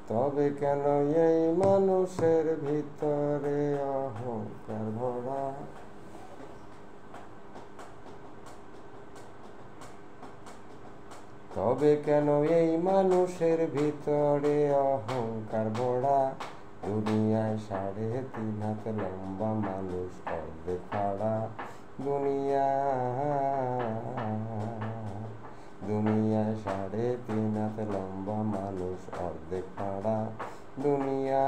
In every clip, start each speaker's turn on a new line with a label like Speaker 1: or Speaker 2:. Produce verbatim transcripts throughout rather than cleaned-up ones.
Speaker 1: তবে কেন এই মানুষের ভিতরে অহংকার ভরা? তবে কেন এই মানুষের ভিতরে অহংকার ভরা? দুনিয়ায় সাড়ে তিন হাত লম্বা মানুষ অর্ধেক খাড়া। দুনিয়া দুনিয়ায় সাড়ে তিন হাত লম্বা মানুষ অর্ধেক খাড়া। দুনিয়া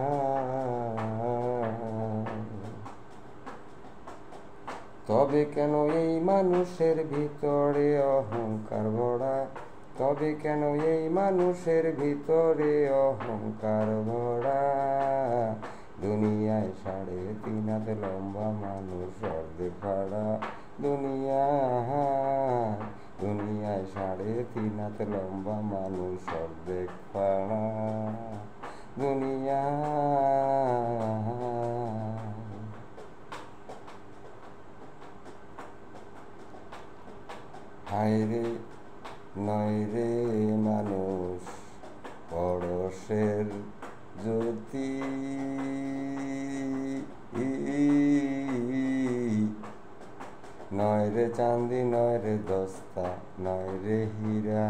Speaker 1: তবে কেন এই মানুষের ভিতরে অহংকার ভরা? তবে কেন এই মানুষের ভিতরে অহংকার ভরা? দুনিয়ায় সাড়ে তিন হাত লম্বা মানুষ অর্ধেক খাড়া। দুনিয়া দুনিয়ায় সাড়ে তিন হাত লম্বা মানুষ অর্ধেক খাড়া। দুনিয়া হায়রে নয় রে মানুষ পরশের জ্যোতি, নয় রে চাঁদি নয় রে দস্তা নয় রে হীরা।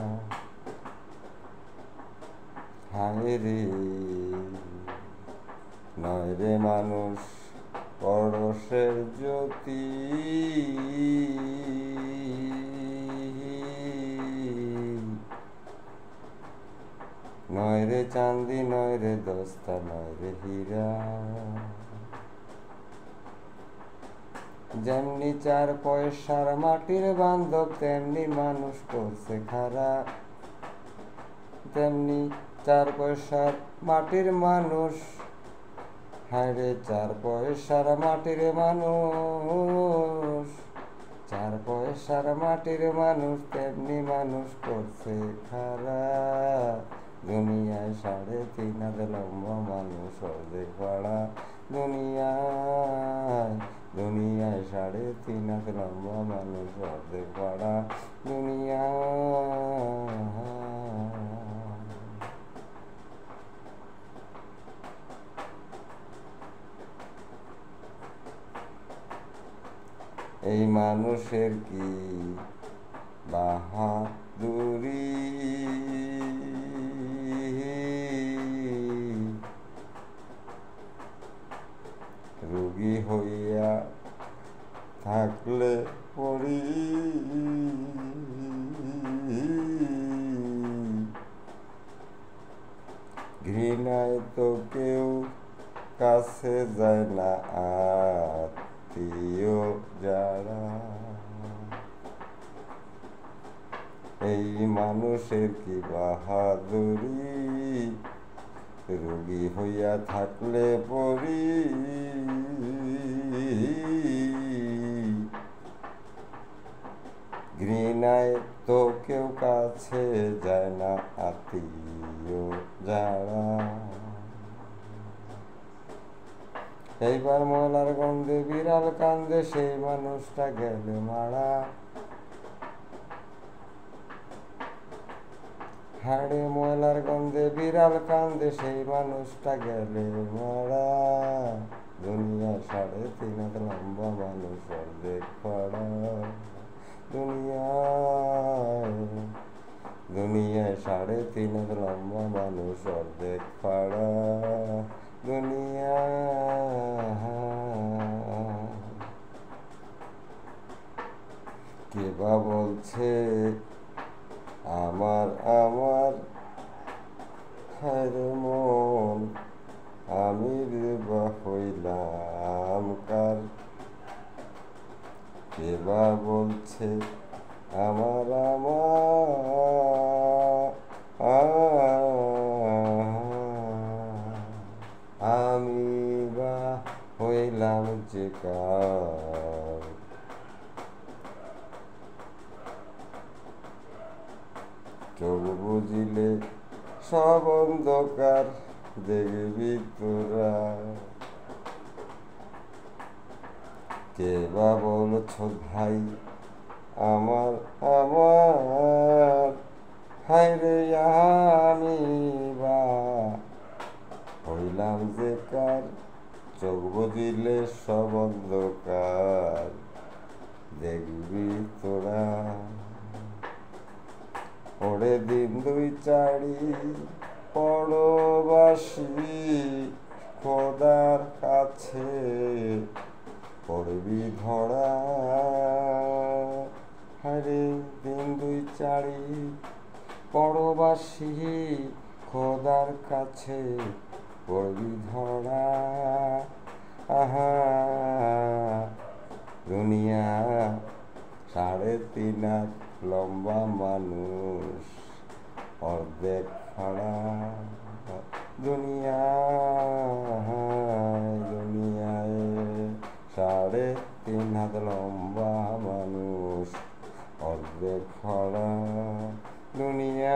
Speaker 1: হায়রে নয় রে মানুষ পরশের জ্যোতি, নয় রে চাঁদি নয় রে দস্তা নয় রে হীরা। যেমনি চার পয়সার মাটির বান্ধব তেমনি মানুষ করছে খারাপ। তেমনি চার পয়সার মাটির মানুষ, হায়রে চার পয়সার মাটির মানুষ, চার পয়সার মাটির মানুষ তেমনি মানুষ করছে খারাপ। দুনিয়ায় সাড়ে তিন হাত লম্বা মানুষ অর্ধেক খাড়া। দুনিয়ায় দুনিয়ায় সাড়ে তিন হাত লম্বা মানুষ অর্ধেক খাড়া। দুনিয়া এই মানুষের কি বাহাদুরি, রোগী হইয়া থাকলে পড়ি, ঘৃণায় তো কেউ কাছে যায় না আত্মীয় যারা। এই মানুষের কি বাহাদুরি, রোগী হইয়া থাকলে পড়ি, ঘৃণায় তো কেউ কাছে যায় না আত্মীয় যারা। এইবার ময়লার গন্ধে বিড়াল কান্দে, সেই মানুষটা গেলে মারা। হাড়ে ময়লার গন্ধে বিড়াল কান্দে, সেই মানুষটা গেলে মারা। দুনিয়া সাড়ে তিন হাত লম্বা মানুষ অর্ধেক খাড়া। দুনিয়ায় দুনিয়ায় সাড়ে তিন হাত লম্বা মানুষ অর্ধেক খাড়া। দুনিয়া কে বা বলছে আমার আমার, হায়রে মন আমি রে বা হইলাম কার? কে বা বলছে আমার আমার, আমি বা হইলাম যে কার? চোখ বুঝিলে সব অন্ধকার দেখবি তোরা। কে বা বলছ ভাই আমার আমার, হায়রে আমি বা চোখ বুজিলে সব অন্ধকার দেখবি তোরা। ওরে দিন দুই চারি পরবাসী খোদার কাছে পড়বি ধরা। হরে দিন দুই চারি পরবাসী খোদার কাছে পড়বি ধরা। আহা দুনিয়া সাড়ে তিন হাত লম্বা মানুষ অর্ধেক ফাড়া। দুনিয়া দুনিয়ায় সাড়ে তিন হাত লম্বা মানুষ অর্ধেক ফাড়া। দুনিয়া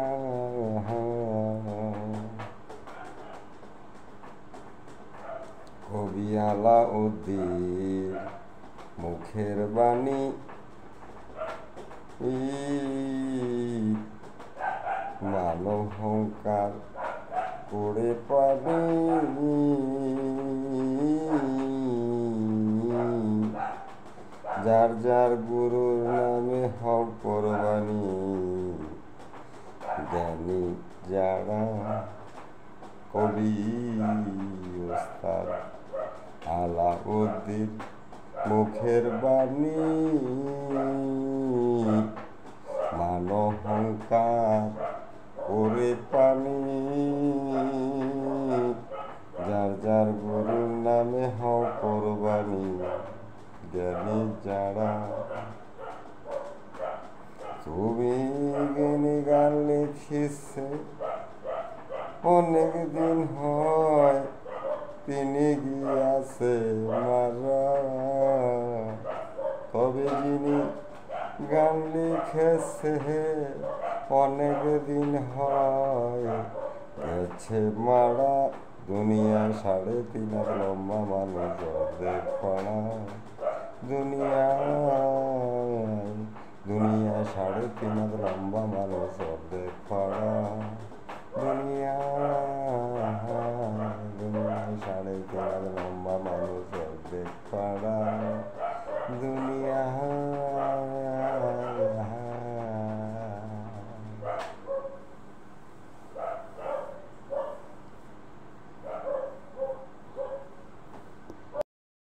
Speaker 1: কবি আলাউদ্দিন মুখের বাণী মানবহংকার করে পানি। যার যার গুরুর নামে হও কোরবানি জ্ঞানী যারা। কবি ওস্তাদ আলাউদ্দিন মুখের বাণী মানবহংকার করে পানি। যার যার গুরুর নামে হও কোরবানি জ্ঞানী যারা। তুমি জ্ঞানী গান লিখিছে অনেক দিন হয় তিনি গিয়াছে মারা। তবে যিনি গান লিখেছে অনেক দিন হয় গেছে মারা। দুনিয়া সাড়ে তিন হাত লম্বা মানুষ অর্ধেক ফাড়া। দুনিয়া দুনিয়া সাড়ে তিন হাত লম্বা মানুষ অর্ধেক ফাড়া। দুনিয়া দুনিয়া সাড়ে তিন হাত লম্বা মানুষ অর্ধেক ফাড়া।